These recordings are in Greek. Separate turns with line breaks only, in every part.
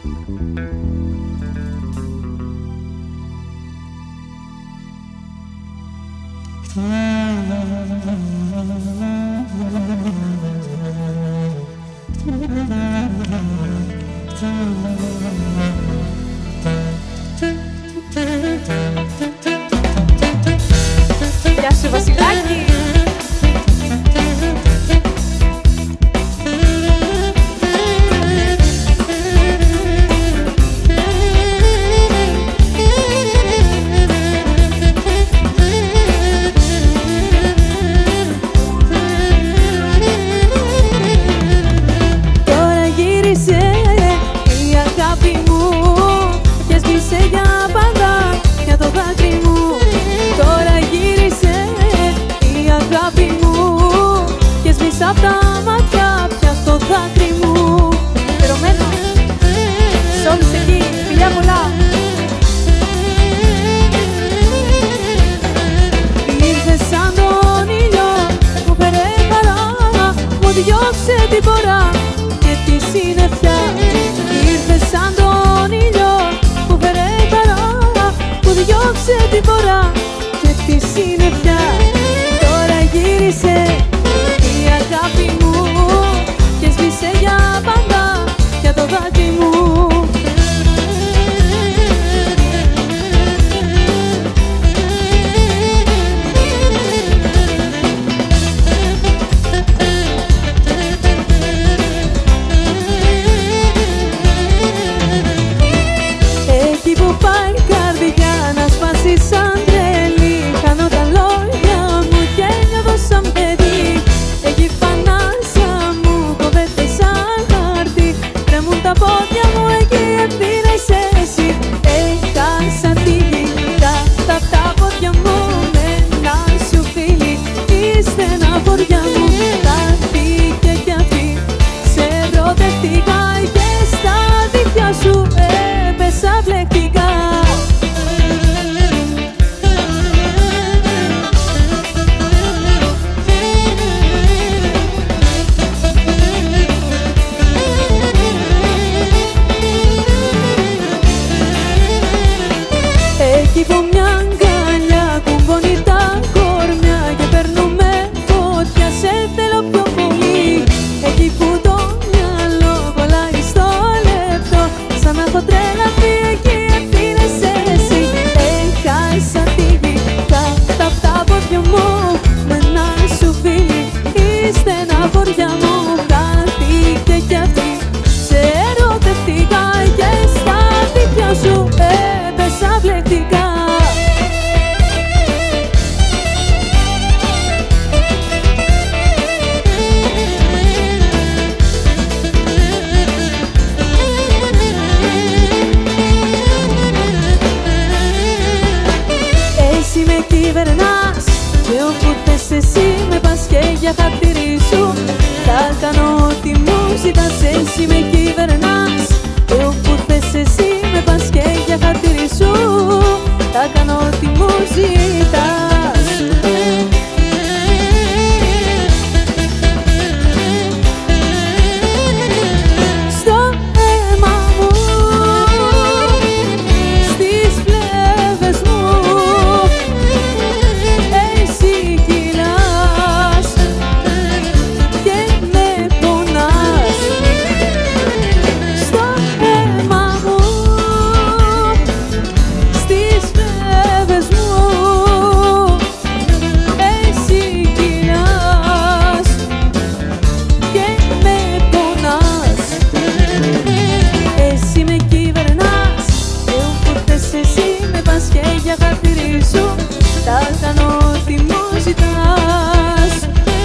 Γεια σου Βασιλάκη.
Τώρα γύρισε η αγάπη μου και σβήσε για πάντα για το δάκρυ μου. Τώρα γύρισε η αγάπη μου και σβήσα απ' τα μάτια πια στο δάκρυ μου.
Φερωμένο σ' όλους εκεί, φιλιά πολλά.
Ήρθε σαν τον ήλιο που φέρε χαρά, μου διώξε την φορά και τη συννεφιά. Ήρθε σαν τον ήλιο που φέρε χαρά, μου διώξε την φορά και τη συννεφιά. Τώρα γύρισε η αγάπη μου και σβήσε για πάντα για το δάκρυ μου. Εκεί που πάει η καρδιά να σπάσει σαν τρελή, χάνω τα λόγια μου και νιώθω σαν παιδί. Εκεί φανάρια μου κόβεται σαν χαρτί, τρέμουν τα πόδια μου, εκεί ευθύνα είσαι εσύ. Έχασα τη γη κάτω απ' τα πόδια μου με ένα σου φίλι, η στεναχώρια μου χάθηκε κι αυτή. Σε ερωτεύτηκα και στα δίχτυα σου έπεσα βλεκτικά. Εκεί που μια αγκαλιά κουμπώνει τα κορμιά και παίρνουμε φωτιά, σε θέλω πιο πολύ. Εκεί που το μυαλό κολλάει στο λεπτό, σαν να έχω τρελαθεί, εκεί ευθύνες εσύ. Έχασα τη γη κάτω απ' τα πόδια μου με ένα σου φίλι, η στεναχώρια μου χάθηκε κι αυτή. Σε ερωτεύτηκα και στα δίχτυα σου έπεσα βλεκτικά. Εσύ με κυβερνάς και όπου θες εσύ με πας και για χατήρι σου θα κάνω ό,τι μου ζητάς. Εσύ με κυβερνάς και όπου θες εσύ με πας και για χατήρι σου θα κάνω ό,τι μου ζητάς. Στο αίμα μου, στις φλέβες μου, εσύ κυλάς και με πονάς. Στο αίμα μου, στις φλέβες μου, εσύ κυλάς και με πονάς. Εσύ με κυβερνάς και όπου θες εσύ με πας και για χατήρι σου θα κάνω ό,τι μου ζητάς.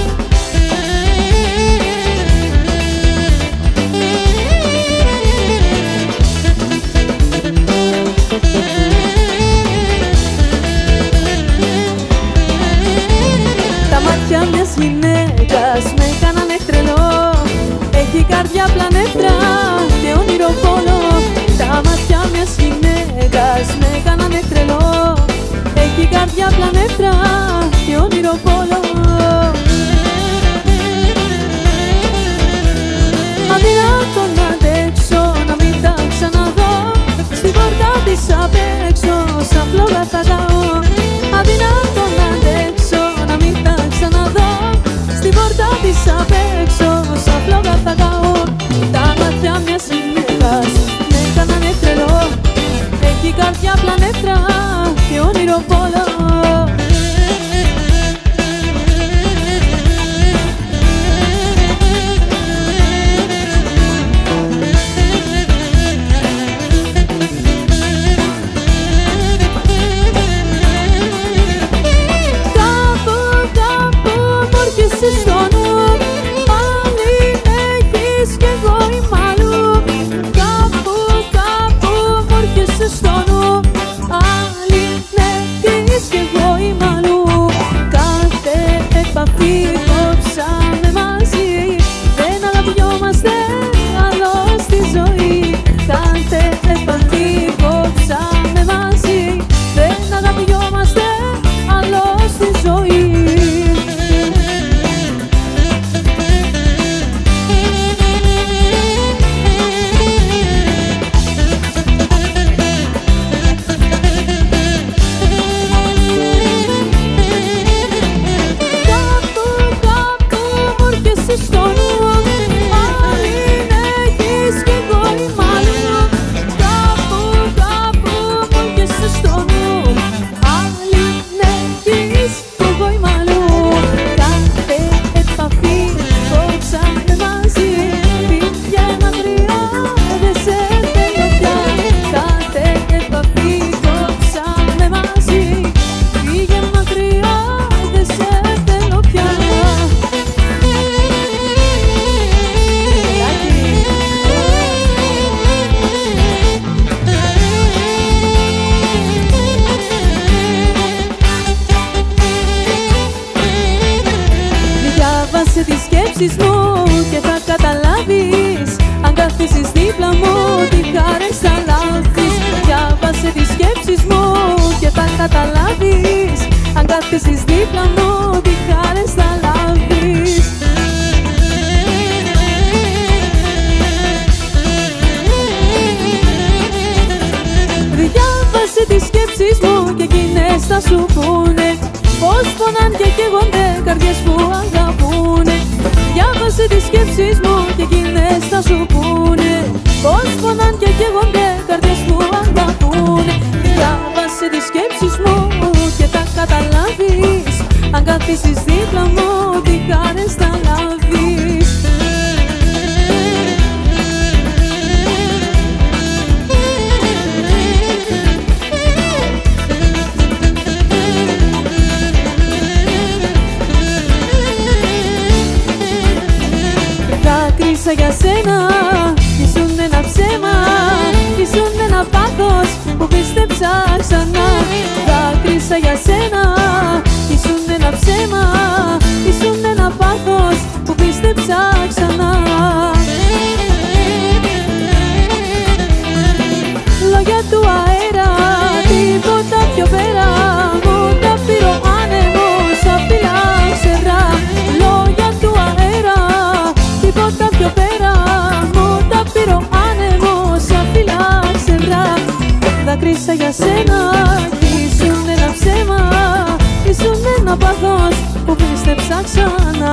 Τα μάτια μιας γυναίκας με κάνανε τρελό, έχει καρδιά πλανέτρα και όνειρο πόλο. Τα μάτια μιας γυναίκας με κάνανε τρελό, έχει καρδιά πλανέτρα και όνειρο πόλο. Αδυνατό να αντέξω, να μην τα ξαναδώ. καθίσεις δίπλα μου, τι χάρες θα λάβεις. Διάβασε τις σκέψεις μου και εκείνες θα σου πούνε πως πονάν και καίγονται καρδιές που αγαπούνε. Διάβασε τις σκέψεις μου και εκείνες θα σου πούνε πως πονάν και καίγονται καρδιές που αγαπούνε. Διάβασε τις σκέψεις μου και θα καταλάβεις, αν καθίσεις δίπλα μου, τι χάρες θα λάβεις. Δάκρυσα για σένα, ήσουν ένα ψέμα, ήσουν ένα πάθος που πίστεψα ξανά. Δάκρυσα για σένα, ήσουν ένα ψέμα, ήσουν ένα πάθος που πίστεψα ξανά. Λόγια του αέρα, τίποτα πιο πέρα, μου τα πήρε ο άνεμος, απειλά ξερά. Λόγια του αέρα, τίποτα πιο πέρα, μου τα πήρε ο άνεμος, απειλά ξερά. Δάκρυσα για σένα κι ήσουν ένα ψέμα, ήσουν ένα πάθος που πίστεψα ξανά.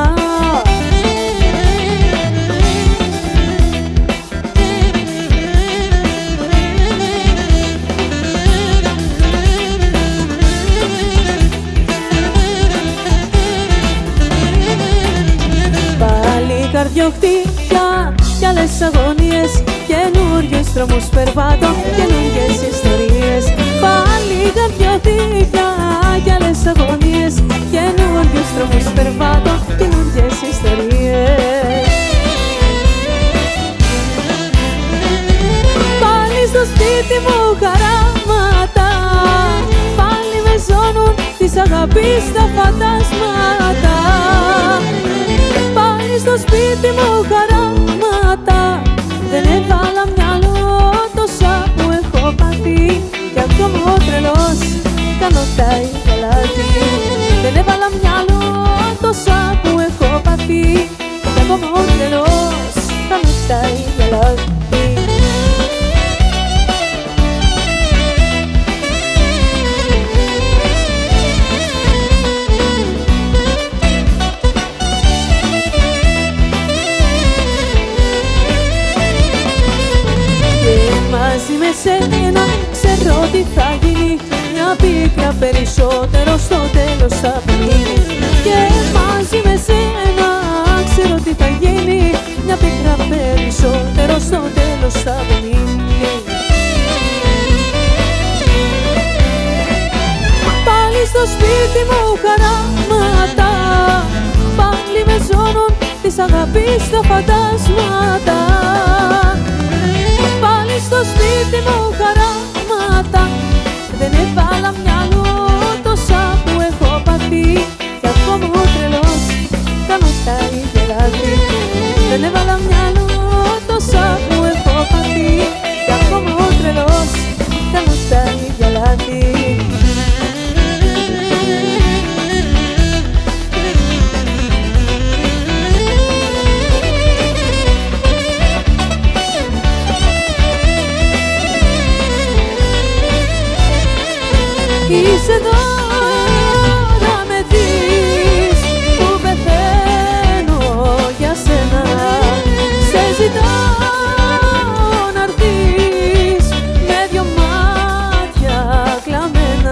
Καρδιοχτύπια κι άλλες αγωνίες, καινούριους δρόμους περπάτω, καινούριες ιστορίες. Πάλι καρδιοχτύπια κι άλλες αγωνίες, καινούριους δρόμους περπάτω, καινούριες ιστορίες. Πάλι στο σπίτι μου χαράματα, πάλι με ζώνουν της αγάπης τα φαντάσματα. Στο σπίτι μου χαράματα, δεν έβαλα μυαλό τόσα που έχω πάθει. Κι ακόμα ο τρελός κάνω τα ίδια λάθη. Δεν έβαλα μυαλό τόσα που έχω πάθει. Κι ακόμα ο τρελός κάνω τα ίδια λάθη. Με σένα ξέρω τι θα γίνει, μια πίκρα περισσότερο στο τέλος θα μείνει. Και μαζί με σένα ξέρω τι θα γίνει, μια πίκρα περισσότερο στο τέλος θα μείνει. Πάλι στο σπίτι μου χαράματα, πάλι με ζώνουν της αγάπης τα φαντάσματα. Πάλι στο σπίτι μου χαράματα, δεν έβαλα μυαλό τόσα που έχω πάθει. Κι ακόμα ο τρελός κάνω τα ίδια λάθη. Δεν έβαλα μυαλό τόσα που έχω πάθει. Κι ακόμα ο τρελός κάνω τα ίδια λάθη. Είσαι εδώ να με δεις που πεθαίνω για σένα. Σε ζητάω να έρθεις με δυο μάτια κλαμμένα.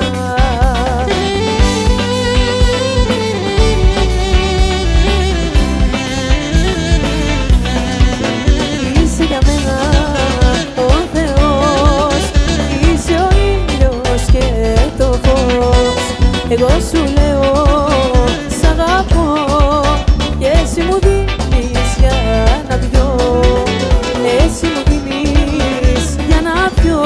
Είσαι για μένα ο Θεός, είσαι ο ήλιος και το φως. Εγώ σου λέω σ' αγαπώ και εσύ μου δίνεις για να πιω. Εσύ μου δίνεις για να πιω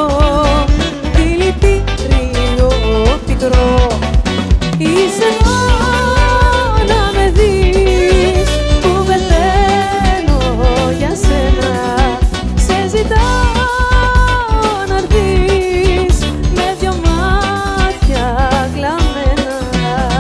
δηλητήριο πικρό. Είσαι εδώ να με δεις που πεθαίνω για σένα. Σε ζητάω να έρθεις με δυο μάτια κλαμμένα.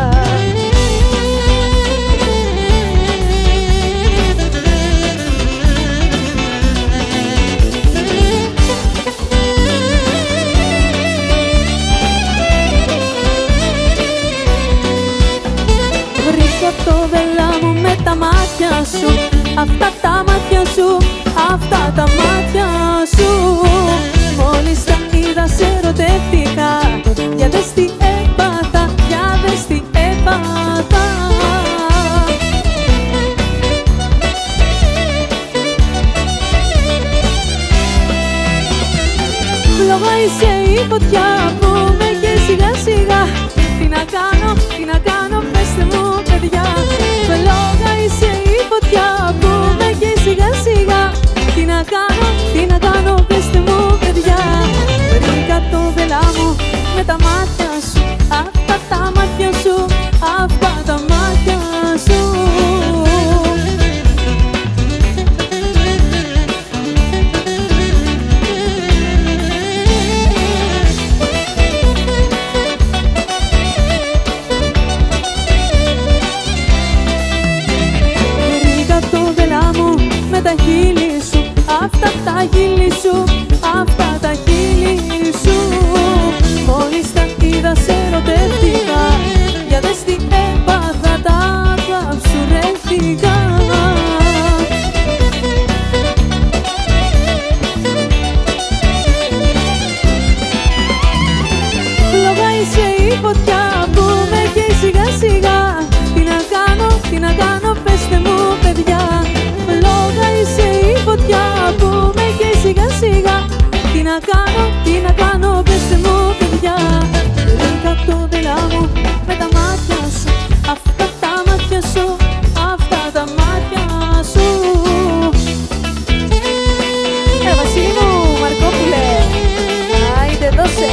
αυτά τα μάτια σου, αυτά τα μάτια σου. Μόλις τα είδα σε ερωτεύτηκα, για δες τι έπαθα, για δες τι έπαθα. Φλόγα είσαι η φωτιά που με καίει σιγά σιγά. Τι να κάνω, τι να κάνω, πέστε μου παιδιά. Φλόγα είσαι η φωτιά που με καίει σιγά σιγά. Τι να κάνω, τι να κάνω, πέστε μου παιδιά. Βρήκα το βελά μου με τα μάτια σου, αυτά τα μάτια σου, αυτά τα μάτια σου. Με τα χείλη σου, αυτά τα χείλη σου, αυτά τα χείλη σου. Μόλις τα είδα σε ερωτεύτηκα, για δες τι έπαθα, τα καψουρεύτηκα. Φλόγα είσαι η φωτιά που με καίει σιγά σιγά. Τι να κάνω, τι να κάνω, πέστε μου παιδιά. Φλόγα είσαι η φωτιά που με καίει σιγά σιγά. Τι να κάνω, τι να κάνω, πέστε μου παιδιά. Βρήκα το βελά μου με τα μάτια σου, αυτά τα μάτια σου, αυτά τα μάτια σου. Βασίλη μου, Μαρκόπουλε, άιντε δώσε.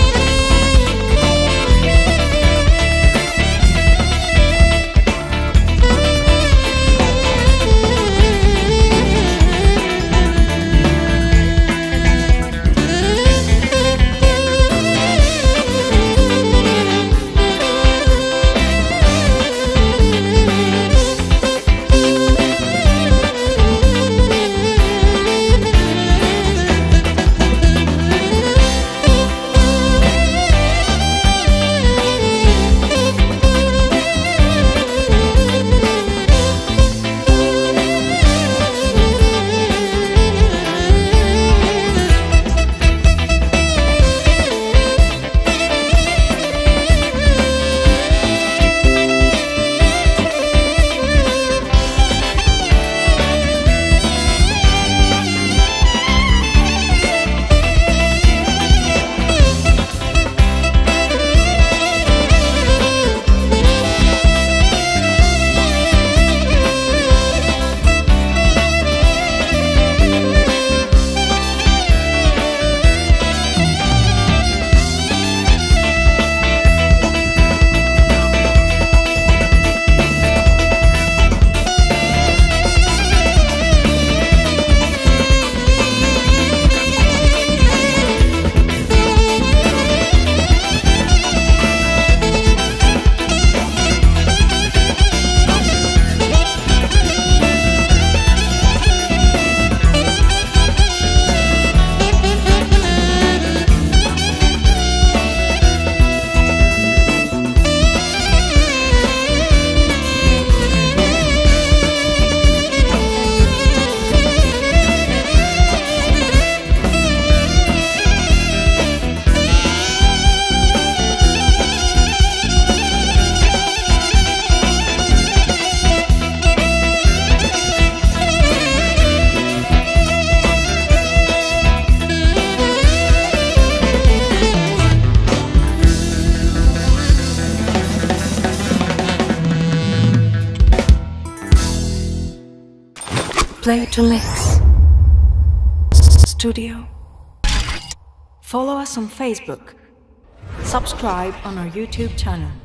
Play to Mix Studio. Follow us on Facebook. Subscribe on our YouTube channel.